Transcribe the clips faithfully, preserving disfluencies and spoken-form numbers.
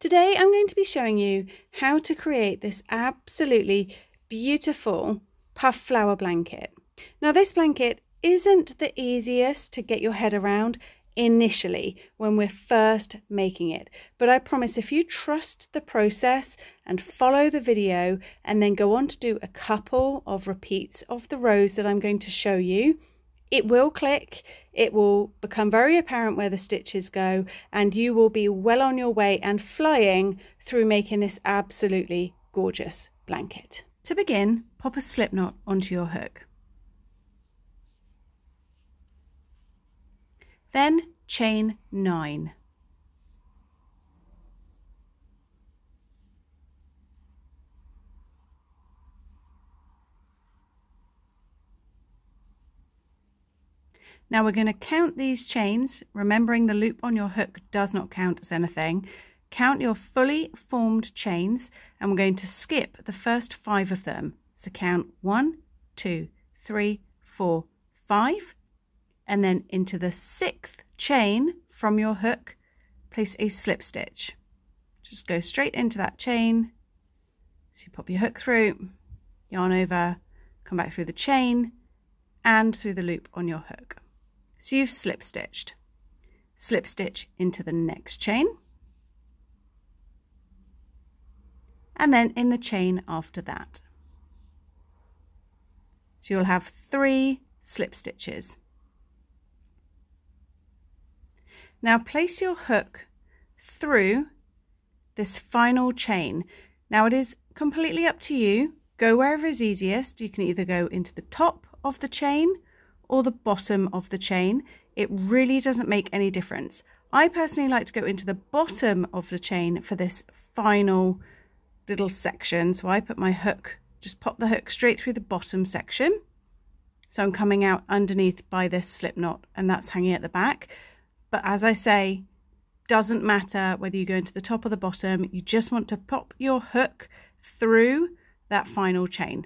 Today I'm going to be showing you how to create this absolutely beautiful puff flower blanket. Now this blanket isn't the easiest to get your head around initially when we're first making it, but I promise if you trust the process and follow the video and then go on to do a couple of repeats of the rows that I'm going to show you, it will click, it will become very apparent where the stitches go, and you will be well on your way and flying through making this absolutely gorgeous blanket. To begin, pop a slip knot onto your hook. Then chain nine. Now we're going to count these chains, remembering the loop on your hook does not count as anything. Count your fully formed chains and we're going to skip the first five of them. So count one, two, three, four, five, and then into the sixth chain from your hook, place a slip stitch. Just go straight into that chain. So you pop your hook through, yarn over, come back through the chain and through the loop on your hook. So you've slip stitched, slip stitch into the next chain, and then in the chain after that. So you'll have three slip stitches. Now place your hook through this final chain. Now it is completely up to you. Go wherever is easiest. You can either go into the top of the chain or the bottom of the chain. It really doesn't make any difference. I personally like to go into the bottom of the chain for this final little section. So I put my hook, just pop the hook straight through the bottom section. So I'm coming out underneath by this slip knot and that's hanging at the back. But as I say, doesn't matter whether you go into the top or the bottom, you just want to pop your hook through that final chain.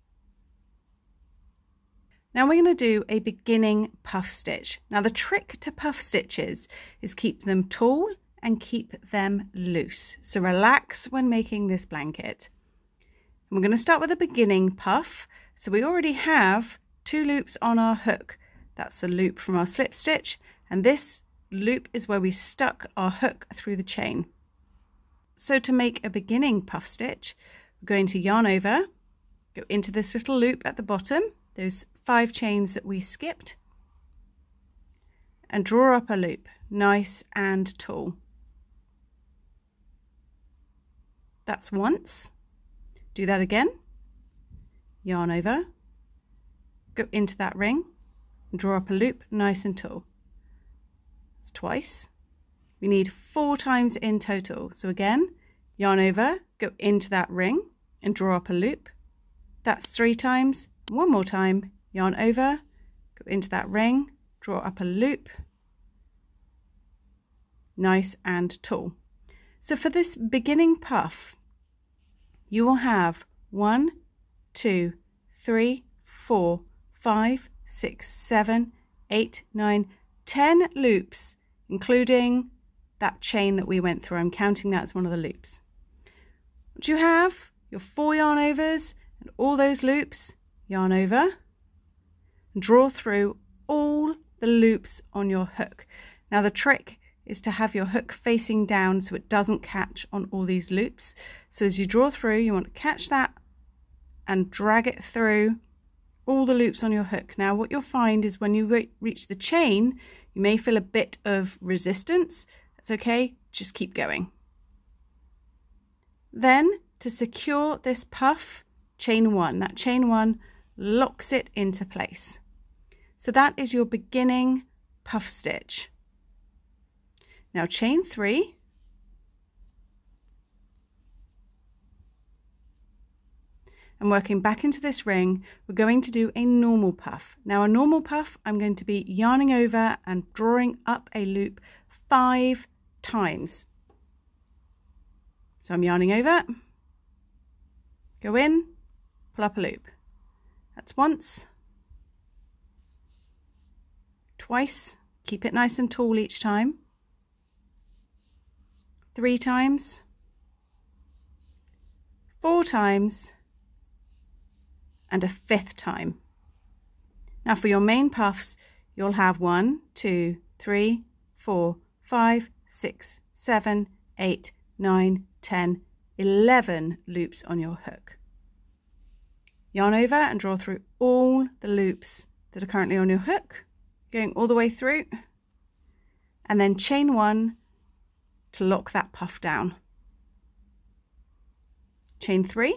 Now we're going to do a beginning puff stitch. Now the trick to puff stitches is keep them tall and keep them loose. So relax when making this blanket. And we're going to start with a beginning puff. So we already have two loops on our hook. That's the loop from our slip stitch, and this loop is where we stuck our hook through the chain. So to make a beginning puff stitch, we're going to yarn over, go into this little loop at the bottom, those five chains that we skipped, and draw up a loop nice and tall. That's once. Do that again, yarn over, go into that ring and draw up a loop nice and tall. That's twice. We need four times in total. So again, yarn over, go into that ring and draw up a loop. That's three times. One more time, yarn over, go into that ring, draw up a loop, nice and tall. So for this beginning puff, you will have one, two, three, four, five, six, seven, eight, nine, ten loops, including that chain that we went through. I'm counting that as one of the loops. Once you have your four yarn overs and all those loops, yarn over and draw through all the loops on your hook. Now the trick is to have your hook facing down so it doesn't catch on all these loops. So as you draw through, you want to catch that and drag it through all the loops on your hook. Now what you'll find is when you re reach the chain, you may feel a bit of resistance. That's okay, just keep going. Then to secure this puff, chain one. That chain one locks it into place. So that is your beginning puff stitch. Now chain three, and working back into this ring, we're going to do a normal puff. Now a normal puff, I'm going to be yarning over and drawing up a loop five times. So I'm yarning over, go in, pull up a loop. That's once, twice, keep it nice and tall each time, three times, four times, and a fifth time. Now for your main puffs, you'll have one, two, three, four, five, six, seven, eight, nine, ten, eleven loops on your hook. Yarn over and draw through all the loops that are currently on your hook, going all the way through, and then chain one to lock that puff down. Chain three,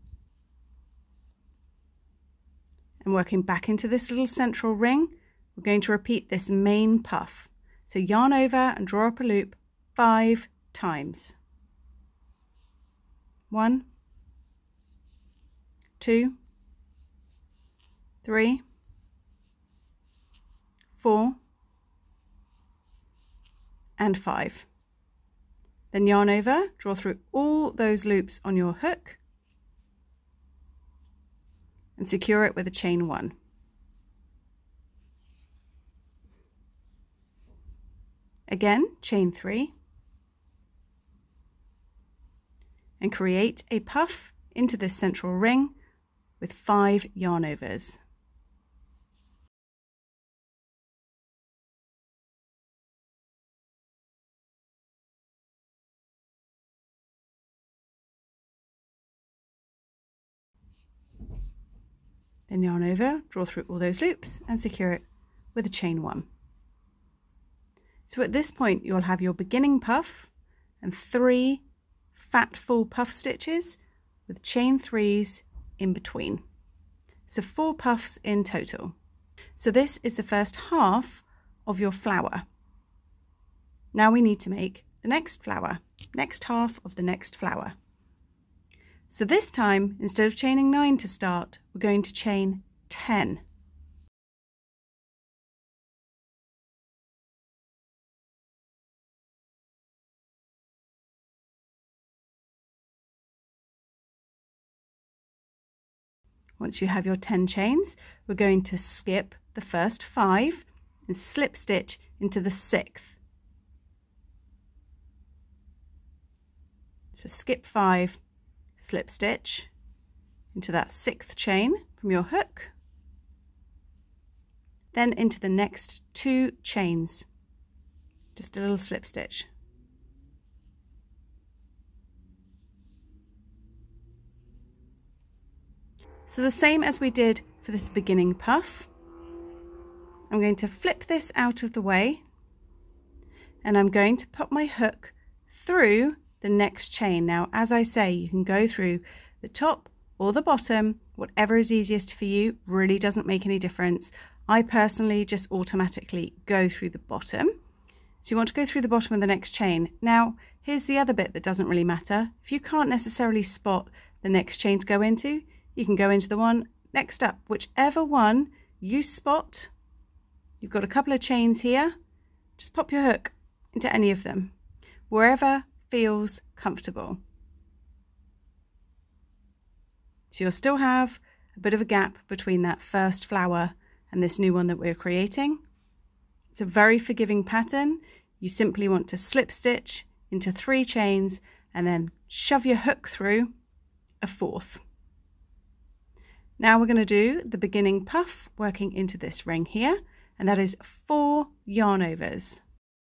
and working back into this little central ring, we're going to repeat this main puff. So yarn over and draw up a loop five times. One, two, three, four, and five. Then yarn over, draw through all those loops on your hook, and secure it with a chain one. Again, chain three, and create a puff into this central ring with five yarn overs. Then yarn over, draw through all those loops and secure it with a chain one. So at this point you'll have your beginning puff and three fat full puff stitches with chain threes in between. So four puffs in total. So this is the first half of your flower. Now we need to make the next flower, next half of the next flower. So this time, instead of chaining nine to start, we're going to chain ten. Once you have your ten chains, we're going to skip the first five and slip stitch into the sixth. So skip five, slip stitch into that sixth chain from your hook, then into the next two chains, just a little slip stitch. So the same as we did for this beginning puff, I'm going to flip this out of the way and I'm going to put my hook through the next chain. Now, as I say, you can go through the top or the bottom, whatever is easiest for you, really doesn't make any difference. I personally just automatically go through the bottom. So you want to go through the bottom of the next chain. Now, here's the other bit that doesn't really matter. If you can't necessarily spot the next chain to go into, you can go into the one next up, whichever one you spot. You've got a couple of chains here, just pop your hook into any of them, wherever feels comfortable. So you'll still have a bit of a gap between that first flower and this new one that we're creating. It's a very forgiving pattern. You simply want to slip stitch into three chains and then shove your hook through a fourth. Now we're going to do the beginning puff working into this ring here, and that is four yarn overs.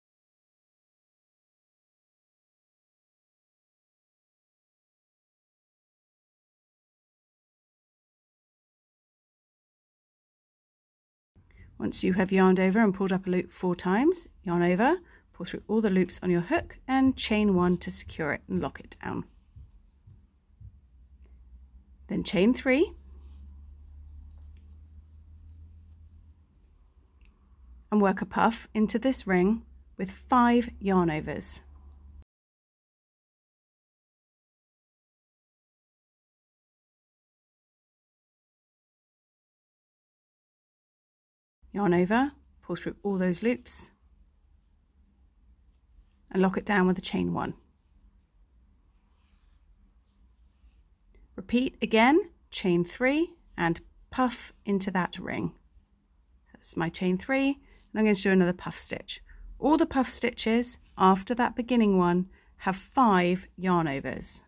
Once you have yarned over and pulled up a loop four times, yarn over, pull through all the loops on your hook and chain one to secure it and lock it down. Then chain three, and work a puff into this ring with five yarn overs. Yarn over, pull through all those loops and lock it down with a chain one. Repeat again, chain three and puff into that ring. That's my chain three, and I'm going to do another puff stitch. All the puff stitches after that beginning one have five yarn overs.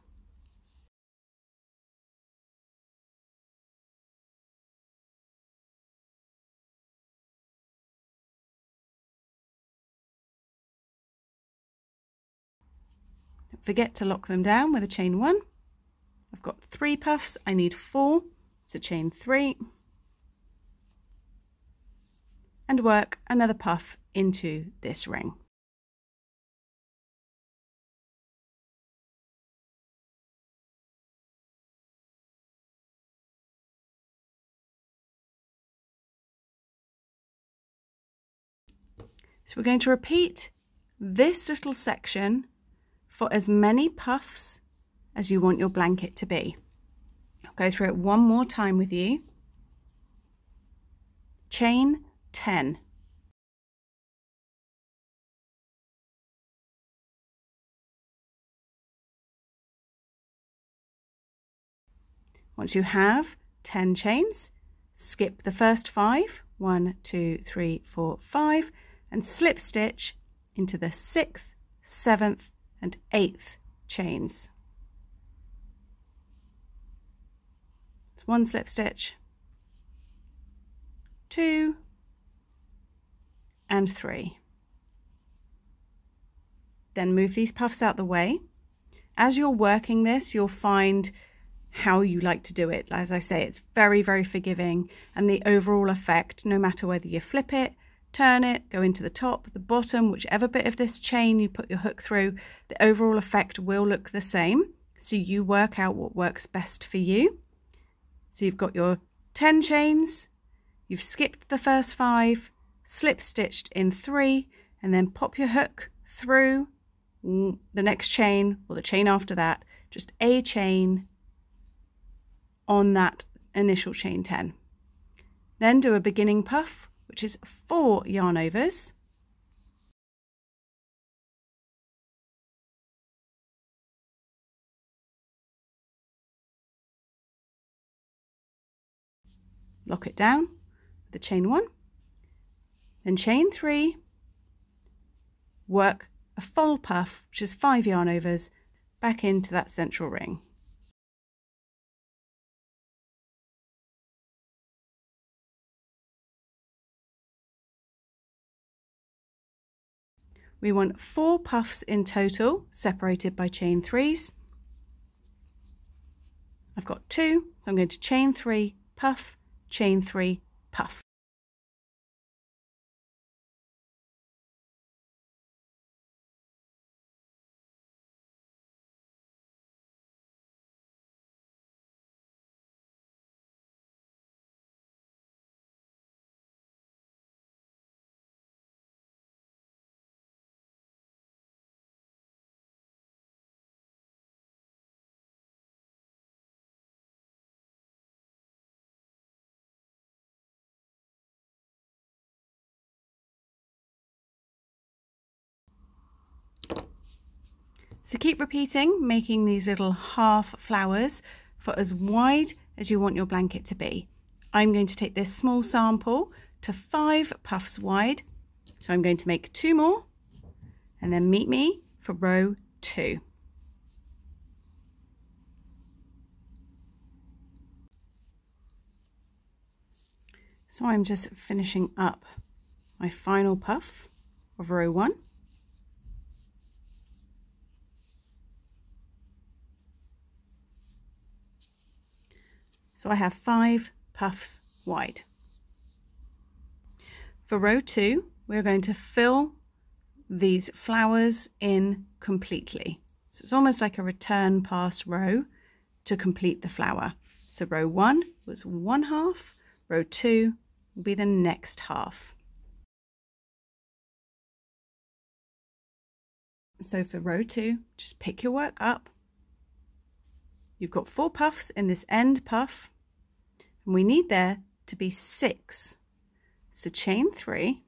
Don't forget to lock them down with a chain one. I've got three puffs, I need four, so chain three and work another puff into this ring. So we're going to repeat this little section for as many puffs as you want your blanket to be. I'll go through it one more time with you. Chain ten. Once you have ten chains, skip the first five, one, two, three, four, five, and slip stitch into the sixth, seventh, and eighth chains. It's one slip stitch, two, and three. Then move these puffs out the way. As you're working this, you'll find how you like to do it. As I say, it's very, very forgiving, and the overall effect, no matter whether you flip it, turn it, go into the top, the bottom, whichever bit of this chain you put your hook through, the overall effect will look the same. So you work out what works best for you. So you've got your ten chains, you've skipped the first five, slip stitched in three, and then pop your hook through the next chain or the chain after that, just a chain on that initial chain ten. Then do a beginning puff, which is four yarn overs. Lock it down with a chain one, then chain three, work a full puff, which is five yarn overs, back into that central ring. We want four puffs in total, separated by chain threes. I've got two, so I'm going to chain three, puff, chain three, puff. So keep repeating, making these little half flowers for as wide as you want your blanket to be. I'm going to take this small sample to five puffs wide. So I'm going to make two more and then meet me for row two. So I'm just finishing up my final puff of row one. So I have five puffs wide. For row two, we're going to fill these flowers in completely. So it's almost like a return pass row to complete the flower. So row one was one half, row two will be the next half. So for row two, just pick your work up. You've got four puffs in this end puff, and we need there to be six. So chain three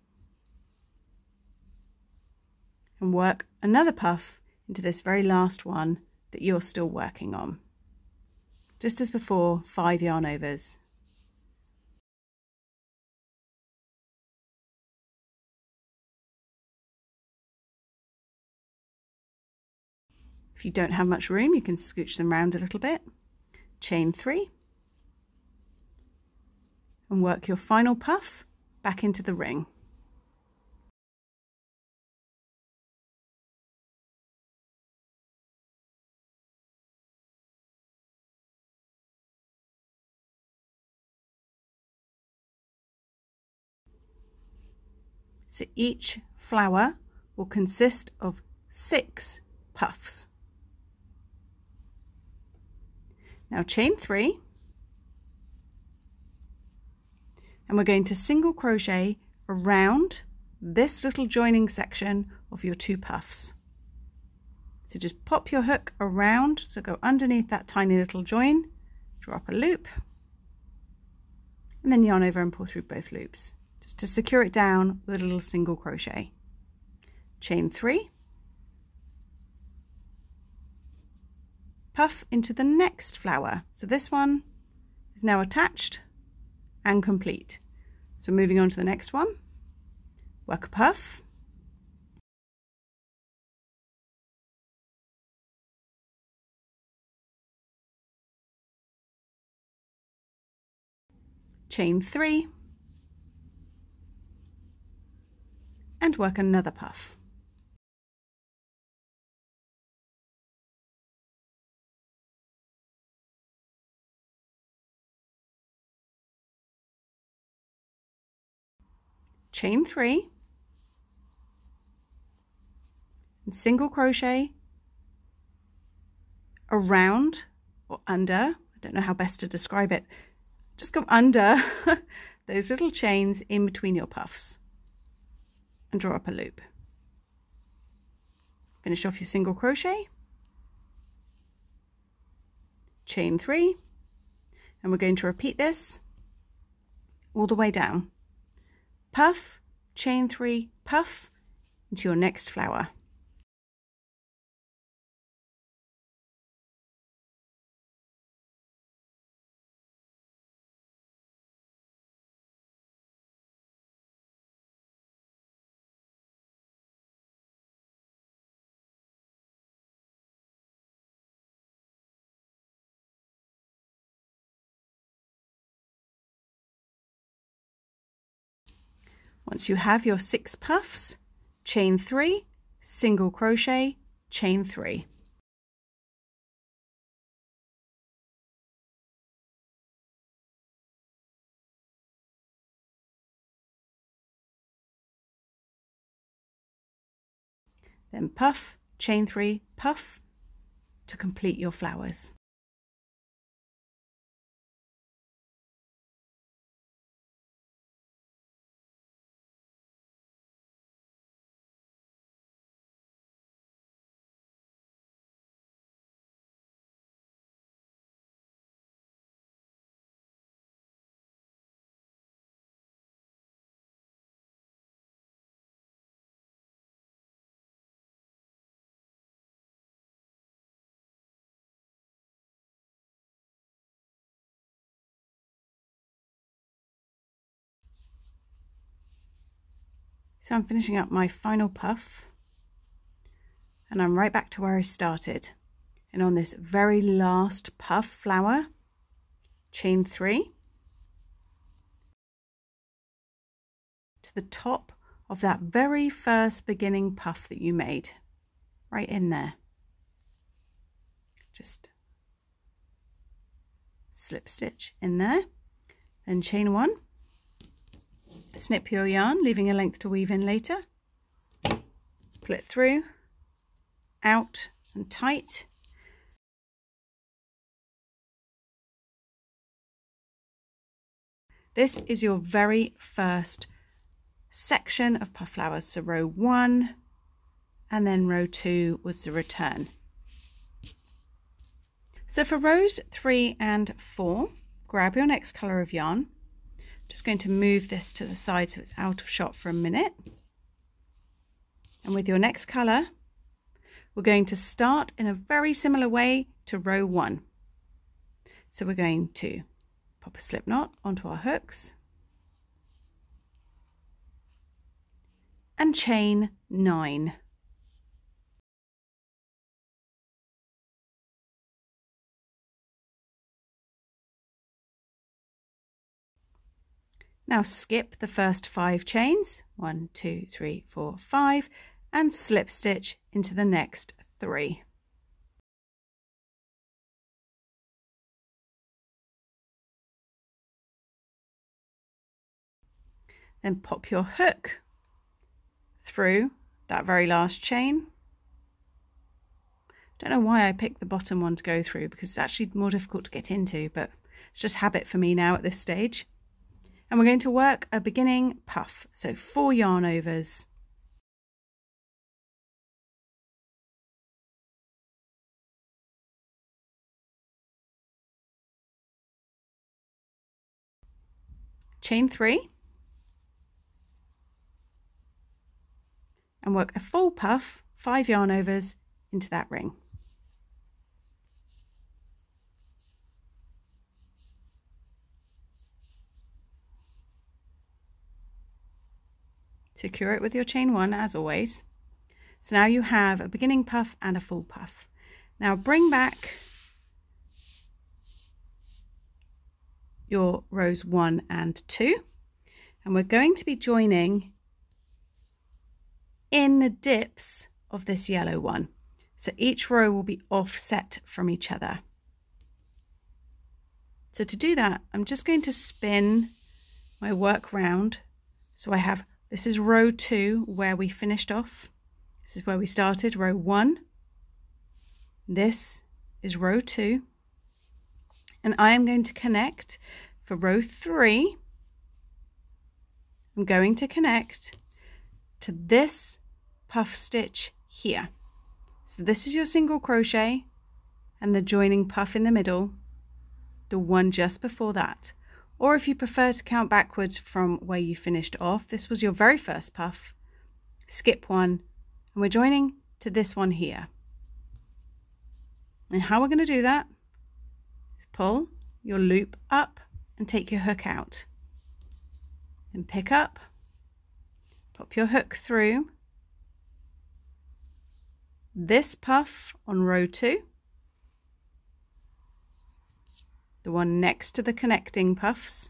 and work another puff into this very last one that you're still working on. Just as before, five yarn overs. If you don't have much room, you can scooch them round a little bit. Chain three and work your final puff back into the ring. So each flower will consist of six puffs. Now chain three, and we're going to single crochet around this little joining section of your two puffs. So just pop your hook around, so go underneath that tiny little join, drop a loop, and then yarn over and pull through both loops, just to secure it down with a little single crochet. Chain three, puff into the next flower. So this one is now attached and complete. So moving on to the next one, work a puff, chain three, and work another puff. Chain three, and single crochet around or under, I don't know how best to describe it, just go under those little chains in between your puffs and draw up a loop. Finish off your single crochet, chain three, and we're going to repeat this all the way down. Puff, chain three, puff into your next flower. Once you have your six puffs, chain three, single crochet, chain three. Then puff, chain three, puff to complete your flowers. So I'm finishing up my final puff and I'm right back to where I started. And on this very last puff flower, chain three to the top of that very first beginning puff that you made, right in there. Just slip stitch in there, then chain one. Snip your yarn, leaving a length to weave in later. Pull it through, out and tight. This is your very first section of puff flowers. So row one and then row two was the return. So for rows three and four, grab your next colour of yarn. Just going to move this to the side so it's out of shot for a minute. And with your next colour, we're going to start in a very similar way to row one. So we're going to pop a slip knot onto our hooks and chain nine. Now skip the first five chains, one, two, three, four, five, and slip stitch into the next three. Then pop your hook through that very last chain. Don't know why I picked the bottom one to go through, because it's actually more difficult to get into, but it's just habit for me now at this stage. And we're going to work a beginning puff, so four yarn overs. Chain three. And work a full puff, five yarn overs into that ring. Secure it with your chain one as always. So now you have a beginning puff and a full puff. Now bring back your rows one and two, and we're going to be joining in the dips of this yellow one. So each row will be offset from each other. So to do that, I'm just going to spin my work round. So I have, this is row two where we finished off. This is where we started, row one. This is row two. And I am going to connect for row three. I'm going to connect to this puff stitch here. So this is your single crochet and the joining puff in the middle, the one just before that. Or if you prefer to count backwards from where you finished off, this was your very first puff, skip one, and we're joining to this one here. And how we're going to do that is pull your loop up and take your hook out. Then pick up, pop your hook through this puff on row two, the one next to the connecting puffs.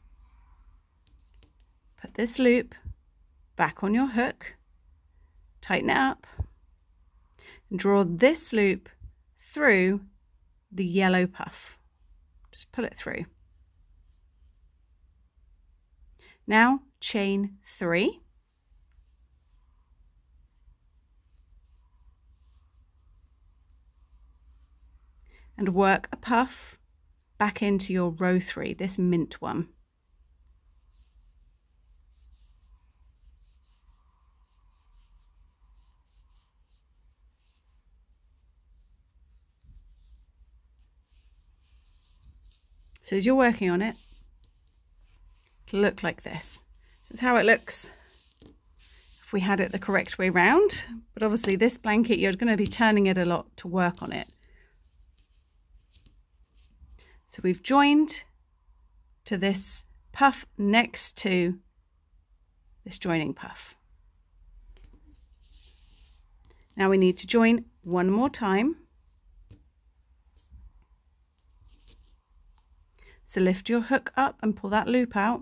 Put this loop back on your hook, tighten it up, and draw this loop through the yellow puff. Just pull it through. Now chain three. And work a puff back into your row three, this mint one. So as you're working on it, it'll look like this. This is how it looks if we had it the correct way round. But obviously this blanket, you're going to be turning it a lot to work on it. So we've joined to this puff next to this joining puff. Now we need to join one more time. So lift your hook up and pull that loop out.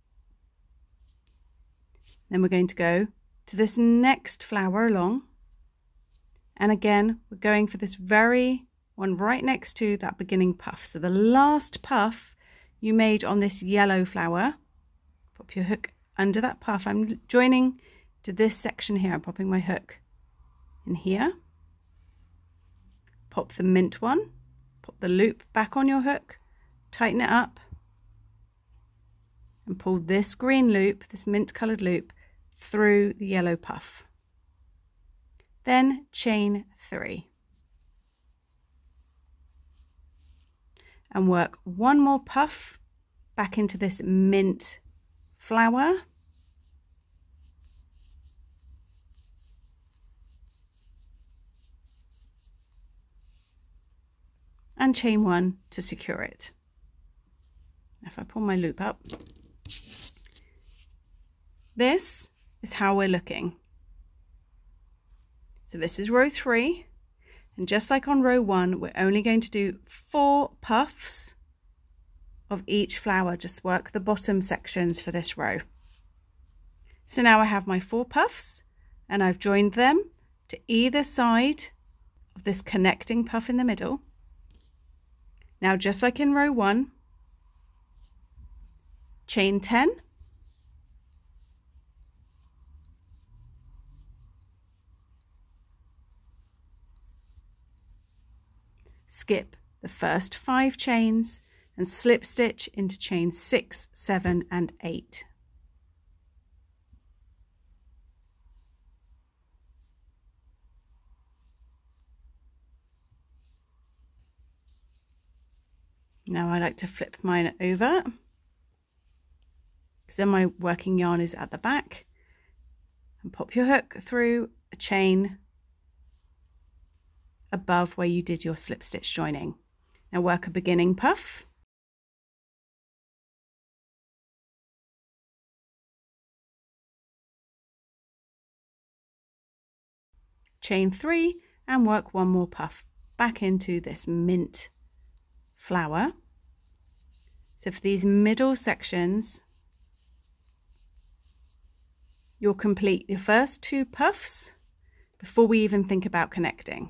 Then we're going to go to this next flower along. And again, we're going for this very one right next to that beginning puff. So the last puff you made on this yellow flower, pop your hook under that puff. I'm joining to this section here. I'm popping my hook in here. Pop the mint one, pop the loop back on your hook, tighten it up, and pull this green loop, this mint colored loop, through the yellow puff. Then chain three. And work one more puff back into this mint flower. And chain one to secure it. If I pull my loop up, this is how we're looking. So this is row three. And just like on row one, we're only going to do four puffs of each flower. Just work the bottom sections for this row. So now I have my four puffs and I've joined them to either side of this connecting puff in the middle. Now, just like in row one, chain ten, skip the first five chains and slip stitch into chain six, seven and eight. Now I like to flip mine over because then my working yarn is at the back, and pop your hook through a chain above where you did your slip stitch joining. Now work a beginning puff, chain three and work one more puff back into this mint flower. So for these middle sections, you'll complete your first two puffs before we even think about connecting.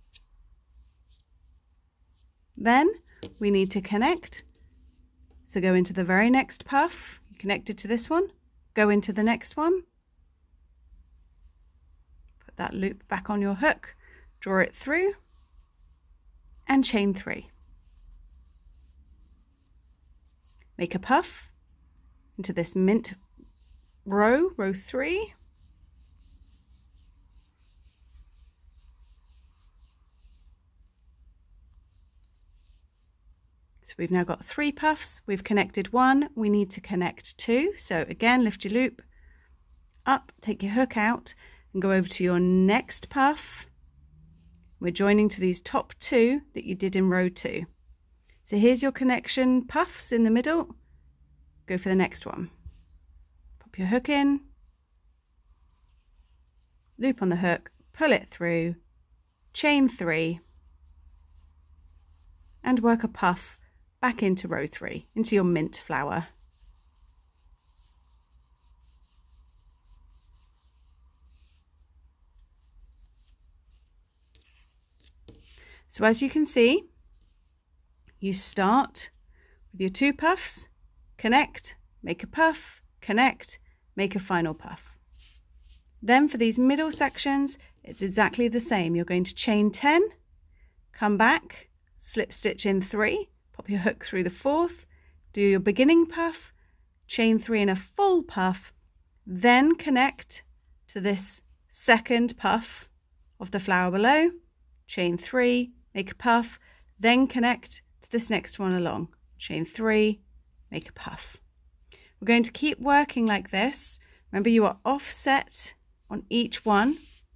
Then we need to connect. So go into the very next puff, you connected to this one, go into the next one, put that loop back on your hook, draw it through and chain three. Make a puff into this mint row, row three. So we've now got three puffs, we've connected one, we need to connect two. So again, lift your loop up, take your hook out and go over to your next puff. We're joining to these top two that you did in row two. So here's your connection puffs in the middle. Go for the next one. Pop your hook in, loop on the hook, pull it through, chain three, and work a puff back into row three, into your mint flower. So as you can see, you start with your two puffs, connect, make a puff, connect, make a final puff. Then for these middle sections, it's exactly the same. You're going to chain ten, come back, slip stitch in three, pop your hook through the fourth, do your beginning puff, chain three in a full puff, then connect to this second puff of the flower below, chain three, make a puff, then connect to this next one along, chain three, make a puff. We're going to keep working like this. Remember, you are offset on each one.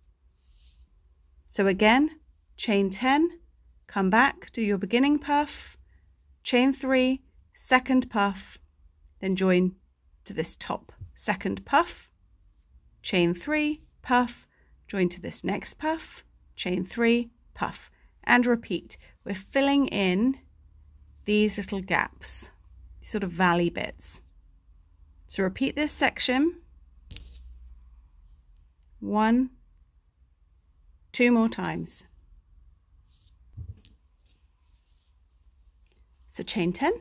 So again, chain ten, come back, do your beginning puff, chain three, second puff, then join to this top second puff, chain three, puff, join to this next puff, chain three, puff, and repeat. We're filling in these little gaps, these sort of valley bits. So repeat this section one, two more times. So chain ten,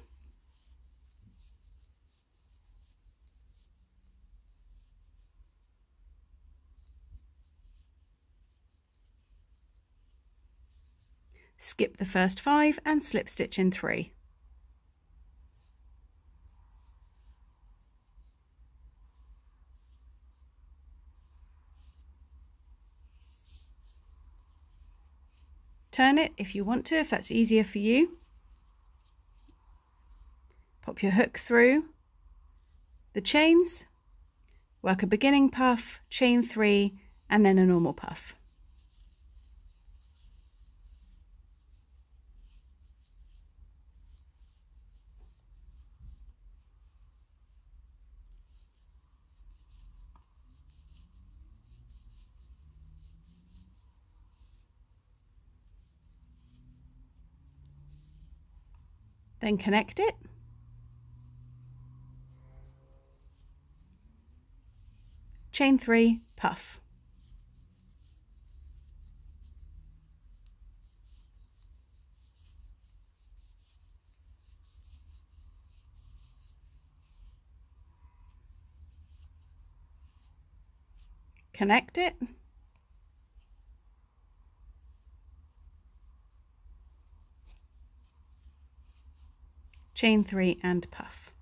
skip the first five and slip stitch in three. Turn it if you want to, if that's easier for you. Pop your hook through the chains, work a beginning puff, chain three, and then a normal puff. Then connect it chain three, puff. Connect it. Chain three and puff.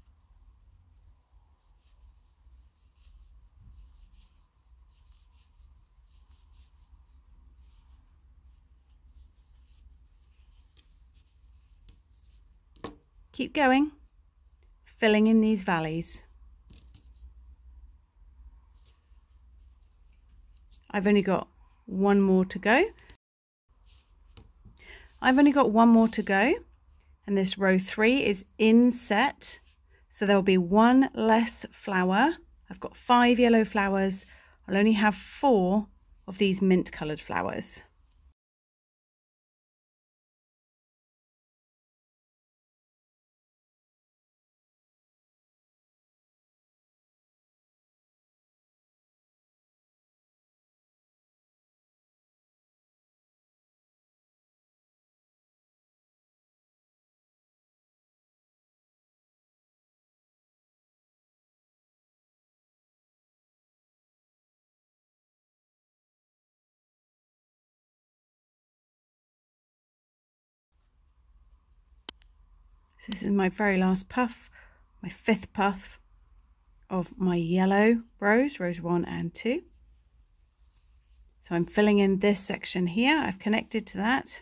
Keep going, filling in these valleys. I've only got one more to go. I've only got one more to go, and this row three is inset, so there'll be one less flower. I've got five yellow flowers. I'll only have four of these mint coloured flowers. So this is my very last puff, my fifth puff of my yellow rows, rows one and two. So I'm filling in this section here. I've connected to that.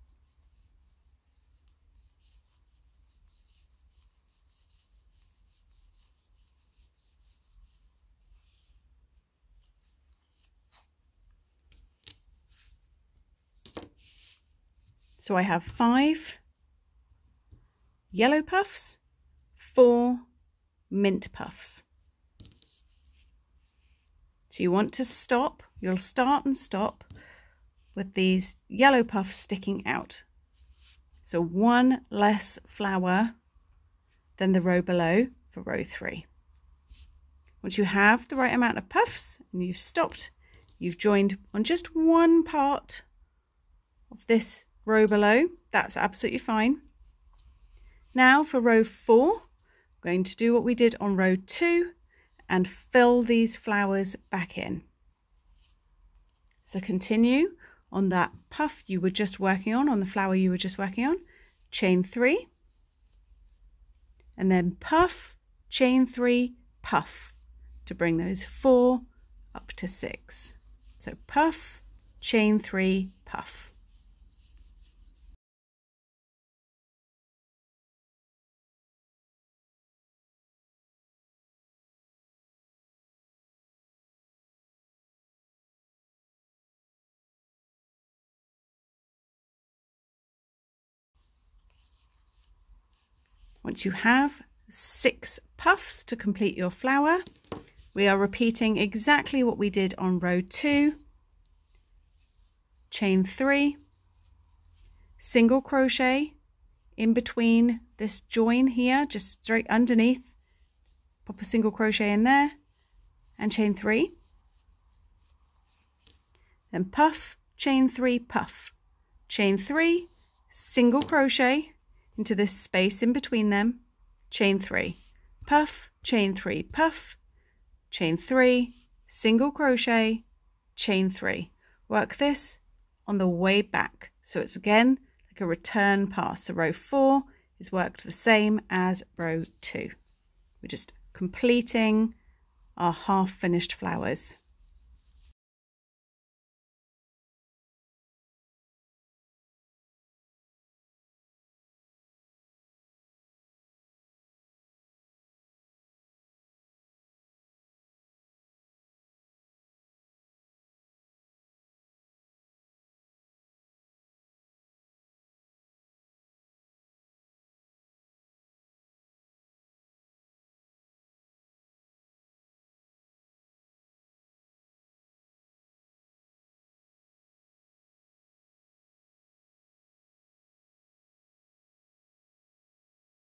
So I have five yellow puffs, four mint puffs. So you want to stop, you'll start and stop with these yellow puffs sticking out. So one less flower than the row below for row three. Once you have the right amount of puffs and you've stopped, you've joined on just one part of this row below, that's absolutely fine. Now for row four, I'm going to do what we did on row two and fill these flowers back in. So continue on that puff you were just working on, on the flower you were just working on, chain three, and then puff, chain three, puff to bring those four up to six. So puff, chain three, puff. Once you have six puffs to complete your flower, we are repeating exactly what we did on row two. Chain three, single crochet in between this join here, just straight underneath, pop a single crochet in there and chain three. Then puff, chain three, puff, chain three, single crochet into this space in between them, chain three, puff, chain three, puff, chain three, single crochet, chain three. Work this on the way back, so it's again like a return pass. So row four is worked the same as row two. We're just completing our half finished flowers.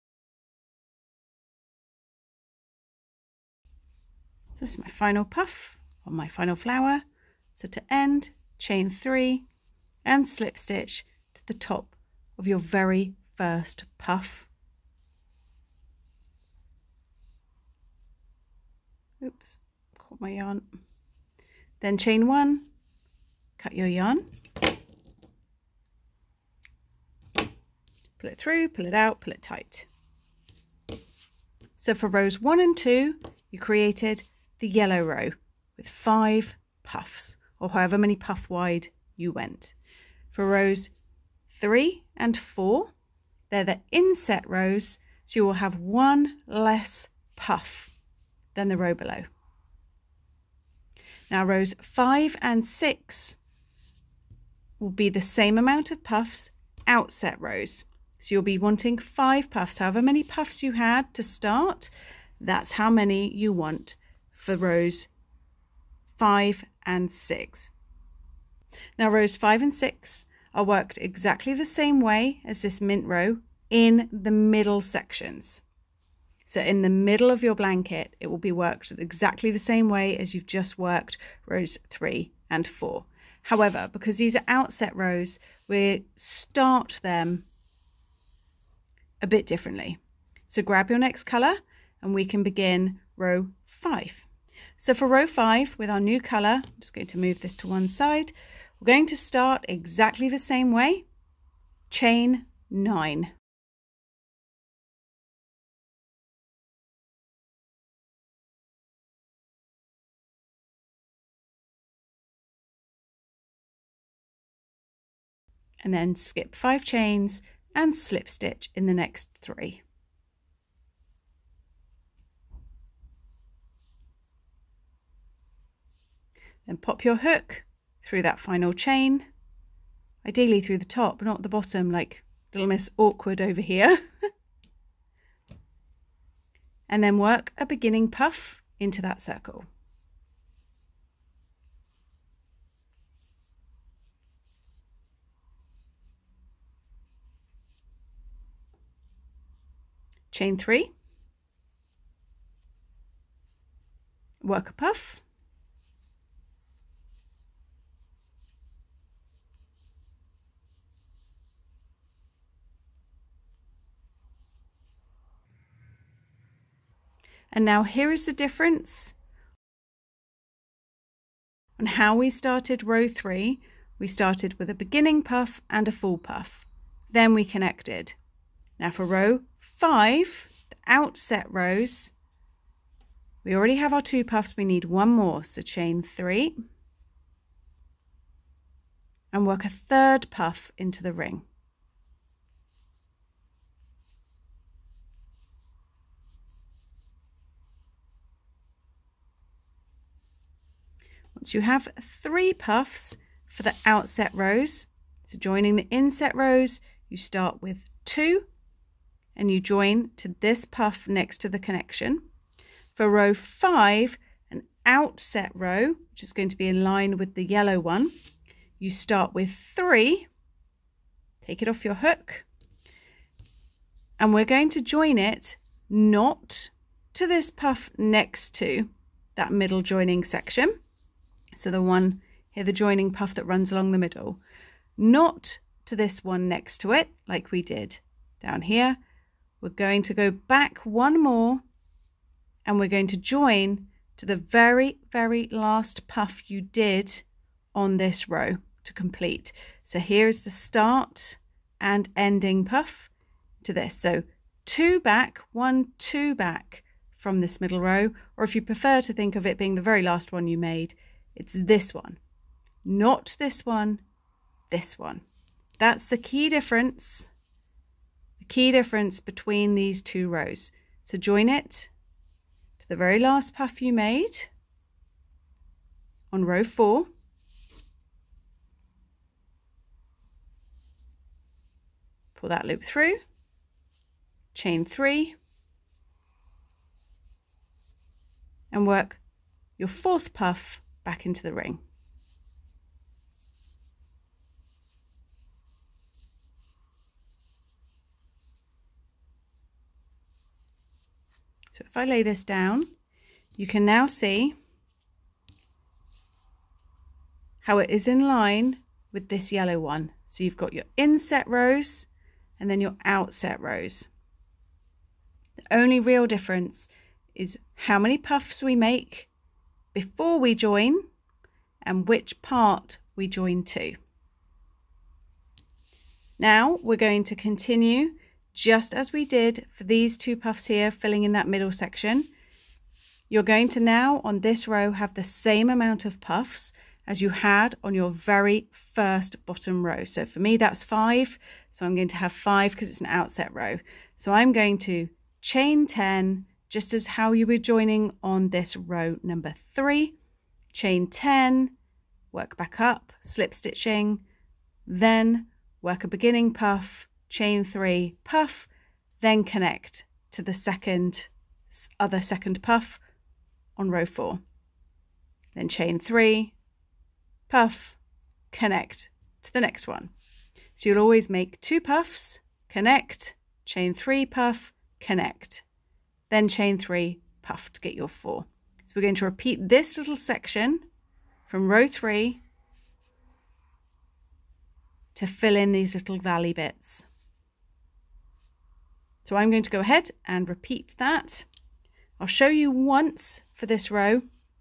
This is my final puff. on my final flower. So to end, chain three and slip stitch to the top of your very first puff. Oops, caught my yarn. Then chain one, cut your yarn, pull it through, pull it out, pull it tight. So for rows one and two, you created the yellow row with five puffs, or however many puff wide you went. For rows three and four, they're the inset rows, so you will have one less puff than the row below. Now rows five and six will be the same amount of puffs, outset rows. So you'll be wanting five puffs. However many puffs you had to start, that's how many you want for rows five and six. Now rows five and six are worked exactly the same way as this mint row in the middle sections. So in the middle of your blanket, it will be worked exactly the same way as you've just worked rows three and four. However, because these are outset rows, we start them a bit differently. So grab your next colour and we can begin row five. So for row five with our new colour, I'm just going to move this to one side. We're going to start exactly the same way. Chain nine. And then skip five chains and slip stitch in the next three. Then pop your hook through that final chain, ideally through the top, not the bottom like little Miss Awkward over here. And then work a beginning puff into that circle. Chain three, work a puff, and now here is the difference on how we started row three. We started with a beginning puff and a full puff, then we connected. Now for row five, the outset rows, we already have our two puffs, we need one more, so chain three and work a third puff into the ring. Once you have three puffs for the outset rows, so joining the inset rows, you start with two and you join to this puff next to the connection. For row five, an outset row, which is going to be in line with the yellow one, you start with three, take it off your hook, and we're going to join it not to this puff next to that middle joining section, so the one here, the joining puff that runs along the middle, not to this one next to it like we did down here. We're going to go back one more and we're going to join to the very, very last puff you did on this row to complete. So here's the start and ending puff to this. So two back, one, two back from this middle row, or if you prefer to think of it being the very last one you made, it's this one, not this one, this one. That's the key difference. Key difference between these two rows. So join it to the very last puff you made on row four, pull that loop through, chain three and work your fourth puff back into the ring. So if I lay this down, you can now see how it is in line with this yellow one. So you've got your inset rows and then your outset rows. The only real difference is how many puffs we make before we join and which part we join to. Now we're going to continue just as we did for these two puffs here, filling in that middle section. You're going to now on this row have the same amount of puffs as you had on your very first bottom row. So for me that's five, so I'm going to have five because it's an outset row. So I'm going to chain ten, just as how you were joining on this row number three, chain ten, work back up, slip stitching, then work a beginning puff, chain three, puff, then connect to the second other second puff on row four, then chain three, puff, connect to the next one. So you'll always make two puffs, connect, chain three, puff, connect, then chain three, puff to get your four. So we're going to repeat this little section from row three to fill in these little valley bits. So I'm going to go ahead and repeat that. I'll show you once for this row,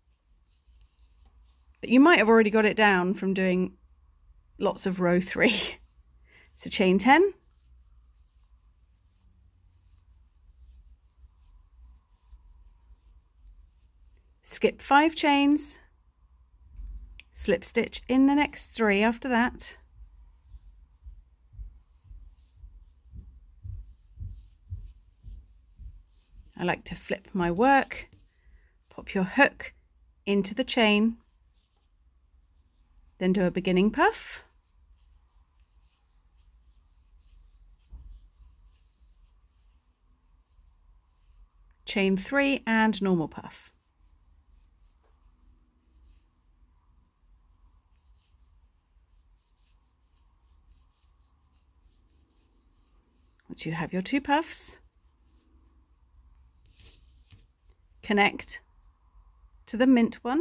but you might have already got it down from doing lots of row three. So chain ten, skip five chains, slip stitch in the next three after that, I like to flip my work, pop your hook into the chain, then do a beginning puff, chain three and normal puff. Once you have your two puffs, connect to the mint one.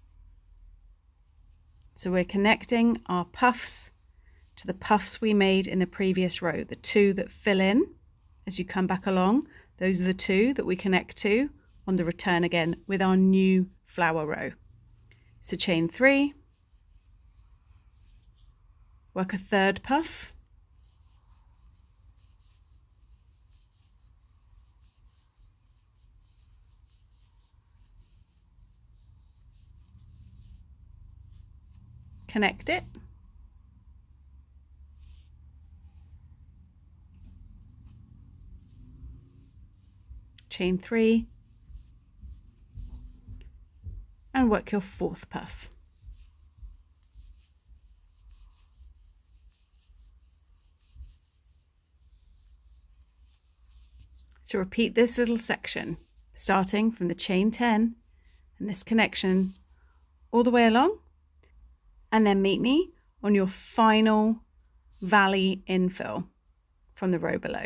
So we're connecting our puffs to the puffs we made in the previous row, the two that fill in as you come back along. Those are the two that we connect to on the return again with our new flower row. So chain three, work a third puff, connect it, chain three, and work your fourth puff. So repeat this little section, starting from the chain ten and this connection all the way along, and then meet me on your final valley infill from the row below.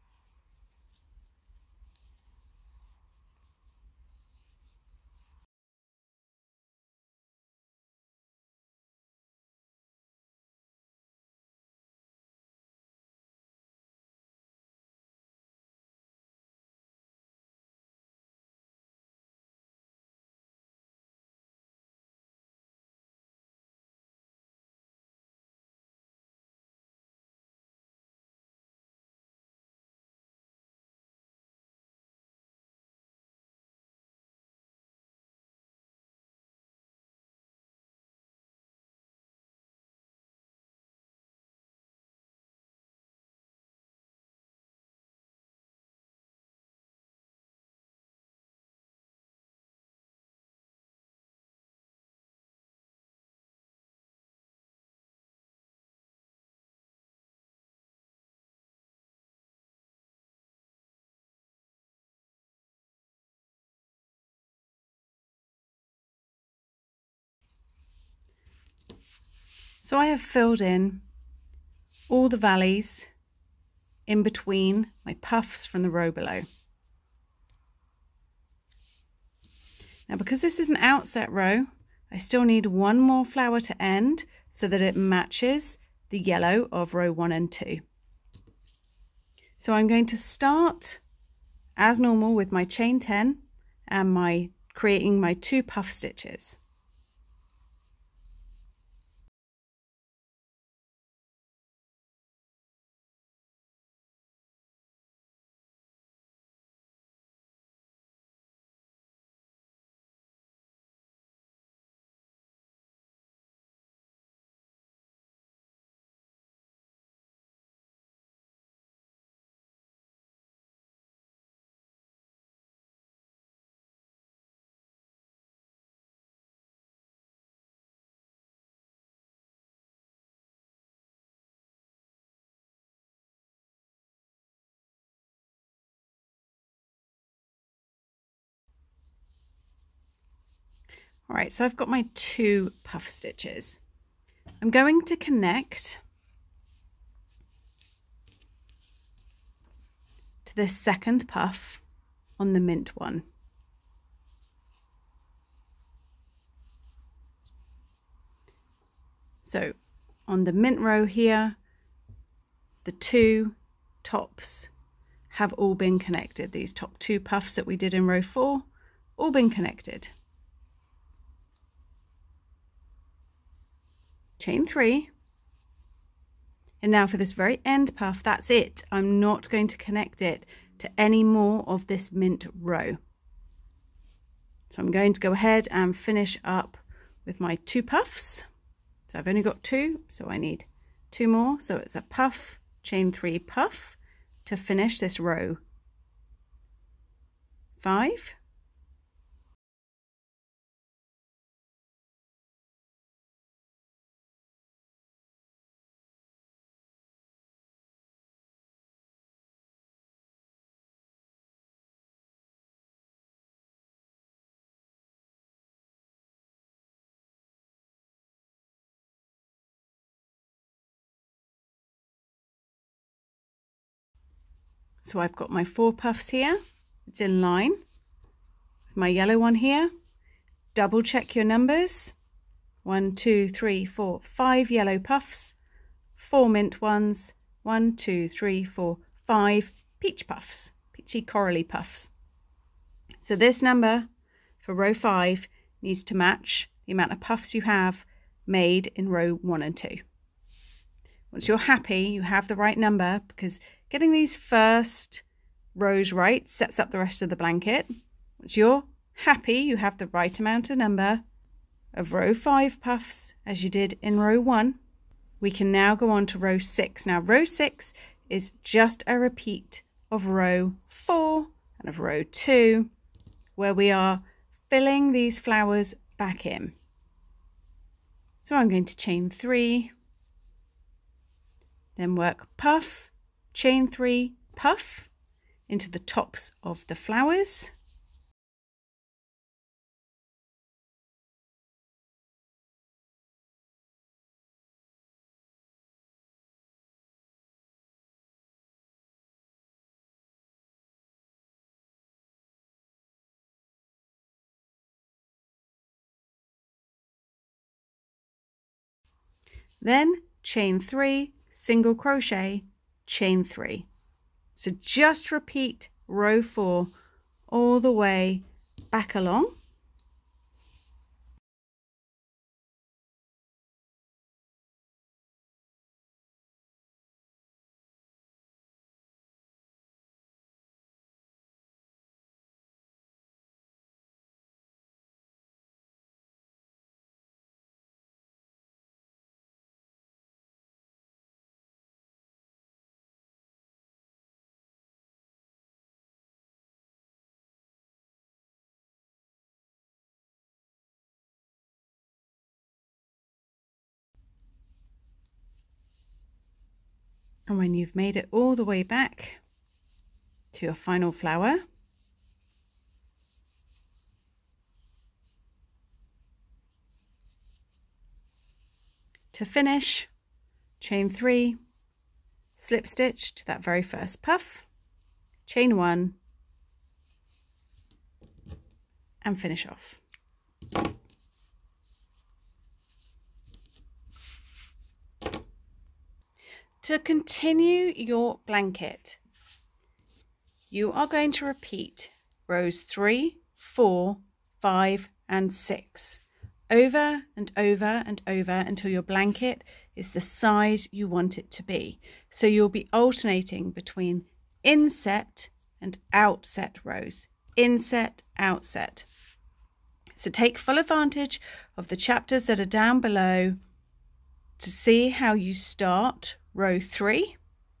So I have filled in all the valleys in between my puffs from the row below. Now because this is an outset row I still need one more flower to end so that it matches the yellow of row one and two. So I'm going to start as normal with my chain ten and my creating my two puff stitches. All right, so I've got my two puff stitches. I'm going to connect to this second puff on the mint one. So on the mint row here, the two tops have all been connected. These top two puffs that we did in row four, all been connected. Chain three, and now for this very end puff, that's it. I'm not going to connect it to any more of this mint row. So I'm going to go ahead and finish up with my two puffs. So I've only got two, so I need two more. So it's a puff, chain three, puff to finish this row five. So I've got my four puffs here. It's in line with my yellow one here. Double check your numbers. One, two, three, four, five yellow puffs, four mint ones, one, two, three, four, five peach puffs, peachy corally puffs. So this number for row five needs to match the amount of puffs you have made in row one and two. Once you're happy, you have the right number, because getting these first rows right sets up the rest of the blanket. Once you're happy, you have the right amount of number of row five puffs as you did in row one, we can now go on to row six. Now row six is just a repeat of row four and of row two, where we are filling these flowers back in. So I'm going to chain three, then work puff, chain three, puff into the tops of the flowers. Then chain three, single crochet, chain three. So just repeat row four all the way back along. And when you've made it all the way back to your final flower, to finish, chain three, slip stitch to that very first puff, chain one, and finish off. To continue your blanket, you are going to repeat rows three, four, five, and six over and over and over until your blanket is the size you want it to be. So you'll be alternating between inset and outset rows. Inset, outset. So take full advantage of the chapters that are down below to see how you start row three,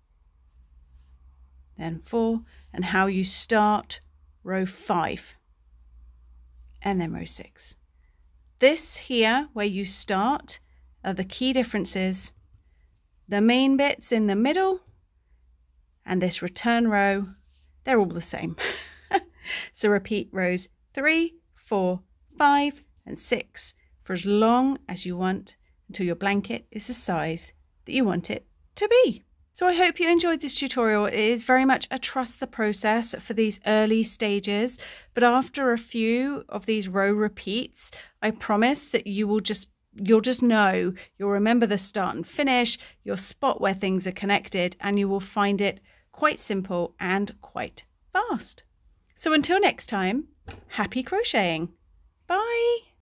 then four, and how you start row five, and then row six. This here, where you start, are the key differences. The main bits in the middle and this return row, they're all the same. So repeat rows three, four, five, and six for as long as you want until your blanket is the size that you want it to be. So I hope you enjoyed this tutorial. It is very much a trust the process for these early stages, but after a few of these row repeats, I promise that you will just you'll just know, you'll remember the start and finish, you'll spot where things are connected, and you will find it quite simple and quite fast. So until next time, happy crocheting. Bye.